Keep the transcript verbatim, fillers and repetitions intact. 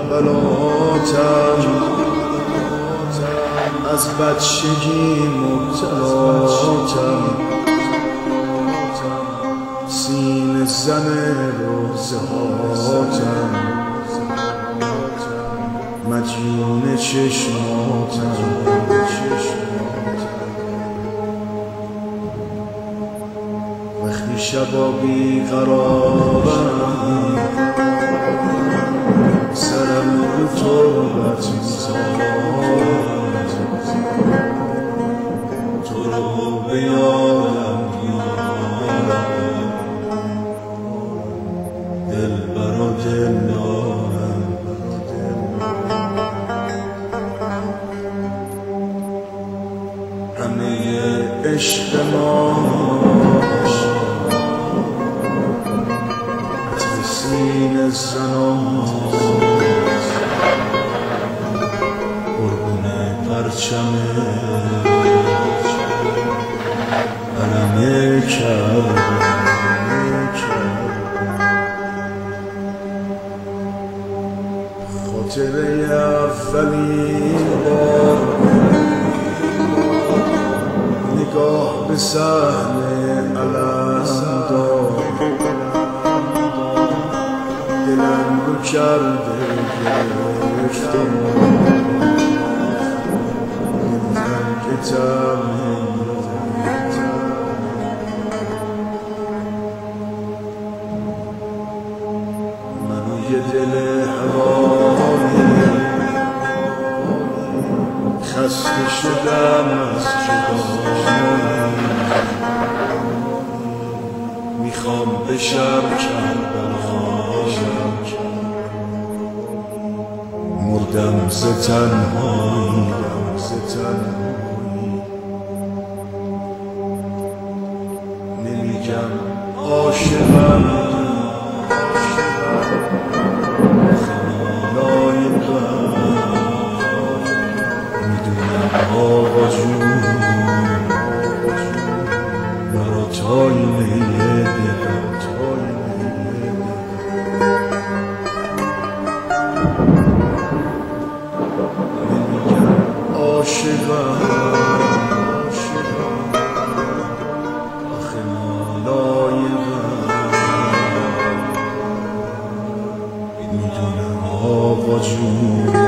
بلاتم، از بچگی مبتلاتم، سینه زن روزهاتم، مجنون چشماتم، وقتی شبا بیقرارم سرم رو تربت میذارم، تو رو به یادم میارم، دلبر و دلدارم، همه عشق ما سینه زنان، قربون پرچم علم کربلا، خاطره اولین بار نگاه به صحنه علم دار، دلم رو کرده گرفتم، دیدم که تم منو یه دل هوایی، خسته شدم از جدایی، میخوام بشم کربلا، مردم ز تنهایی، نمیگم عاشقم، خیالای غم، میدونم آقا جون برا تاینه دلم، عاشقم، آخه لالای غم، میدونم آقا جون